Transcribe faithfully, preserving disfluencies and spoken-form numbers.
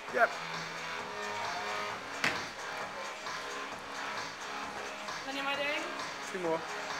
Yep. How many am I doing? Two more.